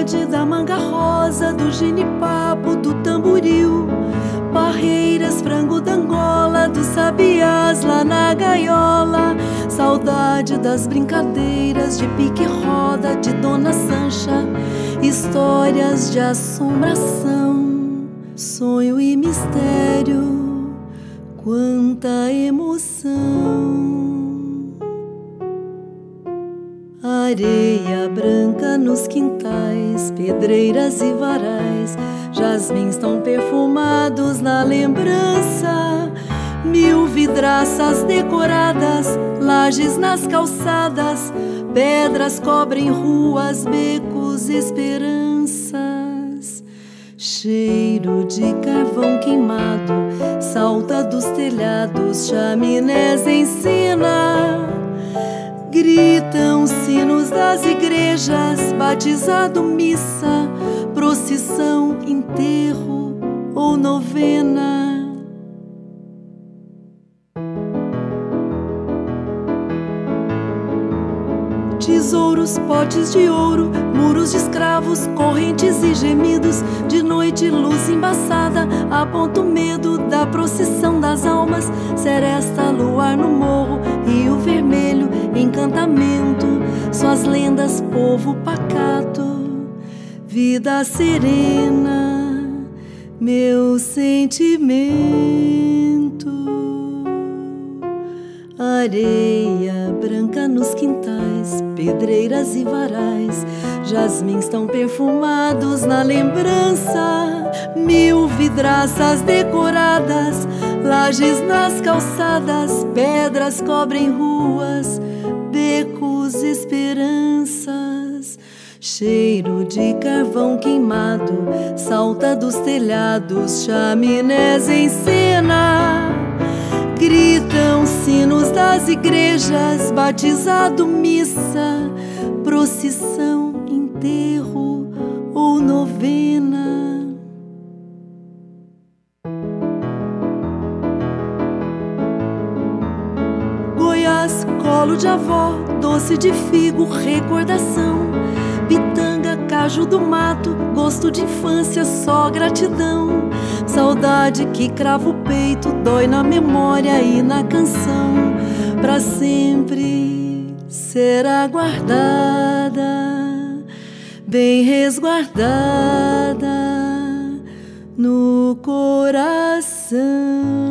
saudade da manga rosa, do genipapo, do tamboril, parreiras, frango da Angola, dos sabiás lá na gaiola. Saudade das brincadeiras de pique-roda, de Dona Sancha, histórias de assombração, sonho e mistério, quanta emoção. Areia branca nos quintais, pedreiras e varais, jasmins tão perfumados na lembrança. 1000 vidraças decoradas, lajes nas calçadas, pedras cobrem ruas, becos, esperanças. Cheiro de carvão queimado salta dos telhados, chaminés em cena. Gritam sinos das igrejas, batizado, missa, procissão, enterro ou novena. Tesouros, potes de ouro, muros de escravos, correntes e gemidos. De noite, luz embaçada, aponta o medo da procissão das almas. Seresta, luar no morro, rio vermelho, encantamento. Suas lendas, povo pacato, vida serena, meu sentimento. Areia branca nos quintais, pedreiras e varais, jasmins tão perfumados na lembrança. 1000 vidraças decoradas, lajes nas calçadas, pedras cobrem ruas, becos, esperanças. Cheiro de carvão queimado salta dos telhados, chaminés em cena. Gritam sinos das igrejas, batizado, missa, procissão, enterro ou novena. Goiás, colo de avó, doce de figo, recordação. Pitanga, caju do mato, gosto de infância, só gratidão. Saudade que crava o peito, dói na memória e na canção. Pra sempre será guardada, bem resguardada no coração.